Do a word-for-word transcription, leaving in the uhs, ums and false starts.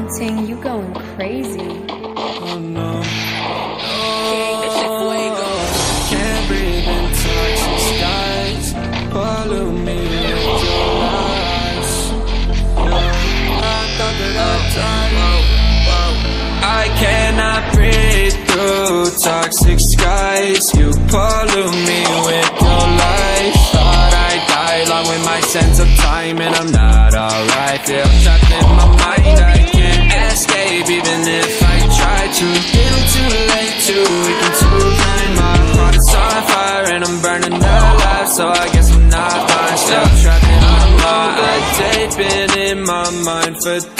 Ting, you going crazy. Oh no, no, can't breathe in toxic skies. Pollute me with your lies. No, I thought that I'd die. I cannot breathe through toxic skies. You pollute me with your lies. Thought I'd die along with my sense of time, and I'm not alright. Feel trapped in my mind, I can't escape even if I try to. Little too late to weaken to blind. My heart is on fire and I'm burning alive, so I guess I'm not fine. Still trapped in my mind. I've been in my mind for